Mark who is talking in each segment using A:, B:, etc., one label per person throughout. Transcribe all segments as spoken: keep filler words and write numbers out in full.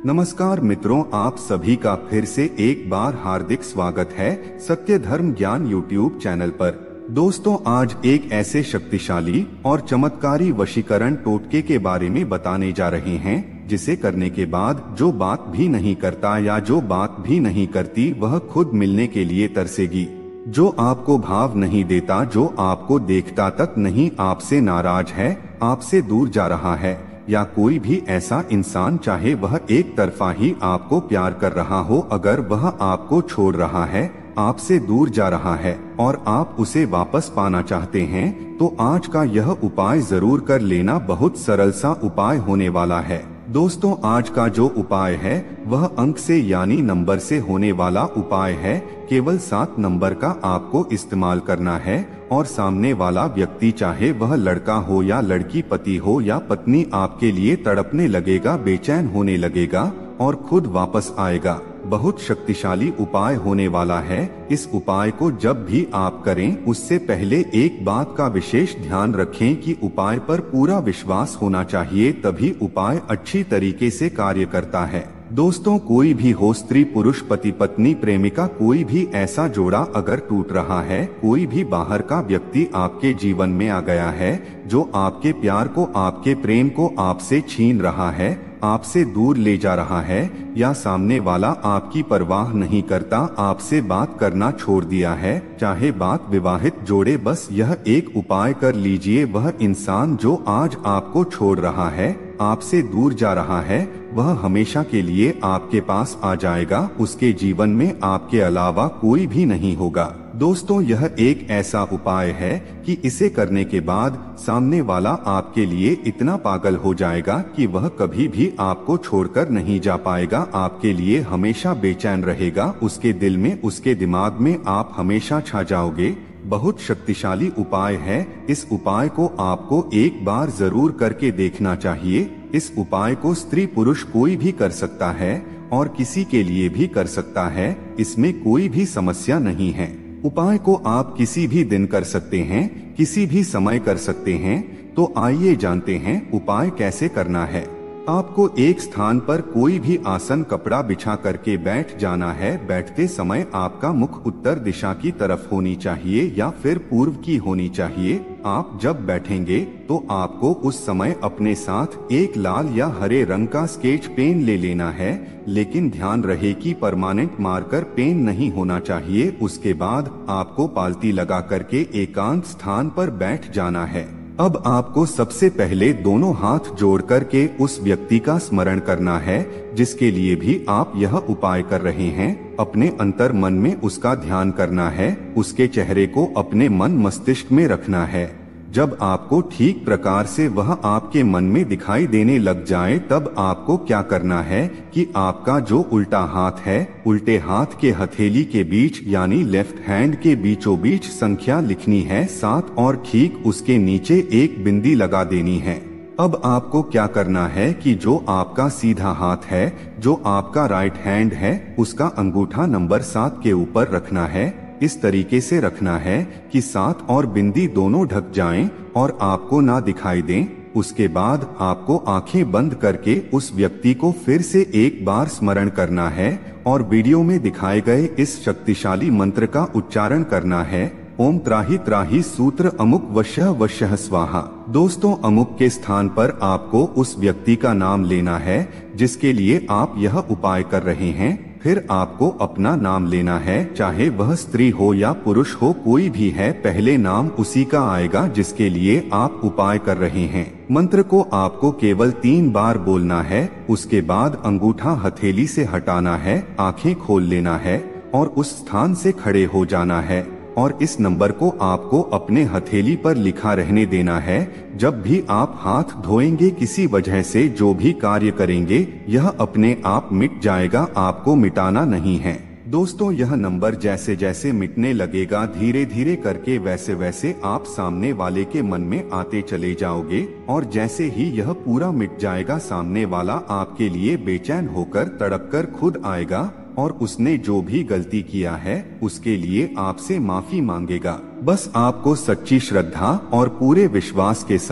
A: नमस्कार मित्रों, आप सभी का फिर से एक बार हार्दिक स्वागत है सत्य धर्म ज्ञान यूट्यूब चैनल पर। दोस्तों, आज एक ऐसे शक्तिशाली और चमत्कारी वशीकरण टोटके के बारे में बताने जा रहे हैं जिसे करने के बाद जो बात भी नहीं करता या जो बात भी नहीं करती वह खुद मिलने के लिए तरसेगी। जो आपको भाव नहीं देता, जो आपको देखता तक नहीं, आपसे नाराज है, आपसे दूर जा रहा है, या कोई भी ऐसा इंसान चाहे वह एक तरफा ही आपको प्यार कर रहा हो, अगर वह आपको छोड़ रहा है, आपसे दूर जा रहा है और आप उसे वापस पाना चाहते हैं, तो आज का यह उपाय जरूर कर लेना। बहुत सरल सा उपाय होने वाला है। दोस्तों, आज का जो उपाय है वह अंक से यानी नंबर से होने वाला उपाय है। केवल सात नंबर का आपको इस्तेमाल करना है और सामने वाला व्यक्ति चाहे वह लड़का हो या लड़की, पति हो या पत्नी, आपके लिए तड़पने लगेगा, बेचैन होने लगेगा और खुद वापस आएगा। बहुत शक्तिशाली उपाय होने वाला है। इस उपाय को जब भी आप करें उससे पहले एक बात का विशेष ध्यान रखें कि उपाय पर पूरा विश्वास होना चाहिए, तभी उपाय अच्छी तरीके से कार्य करता है। दोस्तों, कोई भी हो, स्त्री पुरुष, पति पत्नी, प्रेमिका, कोई भी ऐसा जोड़ा अगर टूट रहा है, कोई भी बाहर का व्यक्ति आपके जीवन में आ गया है जो आपके प्यार को, आपके प्रेम को आपसे छीन रहा है, आपसे दूर ले जा रहा है, या सामने वाला आपकी परवाह नहीं करता, आपसे बात करना छोड़ दिया है, चाहे बात विवाहित जोड़े, बस यह एक उपाय कर लीजिए। वह इंसान जो आज आपको छोड़ रहा है, आपसे दूर जा रहा है, वह हमेशा के लिए आपके पास आ जाएगा। उसके जीवन में आपके अलावा कोई भी नहीं होगा। दोस्तों, यह एक ऐसा उपाय है कि इसे करने के बाद सामने वाला आपके लिए इतना पागल हो जाएगा कि वह कभी भी आपको छोड़कर नहीं जा पाएगा, आपके लिए हमेशा बेचैन रहेगा। उसके दिल में, उसके दिमाग में आप हमेशा छा जाओगे। बहुत शक्तिशाली उपाय है। इस उपाय को आपको एक बार जरूर करके देखना चाहिए। इस उपाय को स्त्री पुरुष कोई भी कर सकता है और किसी के लिए भी कर सकता है, इसमें कोई भी समस्या नहीं है। उपाय को आप किसी भी दिन कर सकते हैं, किसी भी समय कर सकते हैं। तो आइए जानते हैं उपाय कैसे करना है। आपको एक स्थान पर कोई भी आसन, कपड़ा बिछा करके बैठ जाना है। बैठते समय आपका मुख उत्तर दिशा की तरफ होनी चाहिए या फिर पूर्व की होनी चाहिए। आप जब बैठेंगे तो आपको उस समय अपने साथ एक लाल या हरे रंग का स्केच पेन ले लेना है, लेकिन ध्यान रहे कि परमानेंट मार्कर पेन नहीं होना चाहिए। उसके बाद आपको पालती लगा करके एकांत स्थान पर बैठ जाना है। अब आपको सबसे पहले दोनों हाथ जोड़ करके उस व्यक्ति का स्मरण करना है जिसके लिए भी आप यह उपाय कर रहे हैं। अपने अंतर मन में उसका ध्यान करना है, उसके चेहरे को अपने मन मस्तिष्क में रखना है। जब आपको ठीक प्रकार से वह आपके मन में दिखाई देने लग जाए, तब आपको क्या करना है कि आपका जो उल्टा हाथ है, उल्टे हाथ के हथेली के बीच यानी लेफ्ट हैंड के बीचों बीच संख्या लिखनी है सात, और ठीक उसके नीचे एक बिंदी लगा देनी है। अब आपको क्या करना है कि जो आपका सीधा हाथ है, जो आपका राइट हैंड है, उसका अंगूठा नंबर सात के ऊपर रखना है। इस तरीके से रखना है कि सात और बिंदी दोनों ढक जाएं और आपको ना दिखाई दें। उसके बाद आपको आंखें बंद करके उस व्यक्ति को फिर से एक बार स्मरण करना है और वीडियो में दिखाए गए इस शक्तिशाली मंत्र का उच्चारण करना है। ओम त्राहि त्राहि सूत्र अमुक वशः वशः स्वाहा। दोस्तों, अमुक के स्थान पर आपको उस व्यक्ति का नाम लेना है जिसके लिए आप यह उपाय कर रहे हैं। फिर आपको अपना नाम लेना है, चाहे वह स्त्री हो या पुरुष हो, कोई भी है, पहले नाम उसी का आएगा जिसके लिए आप उपाय कर रहे हैं। मंत्र को आपको केवल तीन बार बोलना है। उसके बाद अंगूठा हथेली से हटाना है, आंखें खोल लेना है और उस स्थान से खड़े हो जाना है और इस नंबर को आपको अपने हथेली पर लिखा रहने देना है। जब भी आप हाथ धोएंगे, किसी वजह से जो भी कार्य करेंगे, यह अपने आप मिट जाएगा, आपको मिटाना नहीं है। दोस्तों, यह नंबर जैसे जैसे मिटने लगेगा, धीरे धीरे करके वैसे वैसे आप सामने वाले के मन में आते चले जाओगे और जैसे ही यह पूरा मिट जाएगा, सामने वाला आपके लिए बेचैन होकर तड़प कर खुद आएगा और उसने जो भी गलती किया है उसके लिए आपसे माफी मांगेगा। बस आपको सच्ची श्रद्धा और पूरे विश्वास के साथ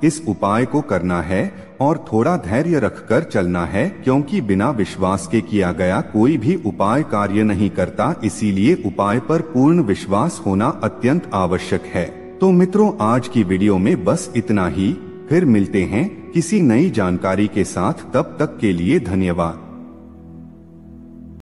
A: इस उपाय को करना है और थोड़ा धैर्य रखकर चलना है, क्योंकि बिना विश्वास के किया गया कोई भी उपाय कार्य नहीं करता। इसीलिए उपाय पर पूर्ण विश्वास होना अत्यंत आवश्यक है। तो मित्रों, आज की वीडियो में बस इतना ही। फिर मिलते हैं किसी नई जानकारी के साथ। तब तक के लिए धन्यवाद।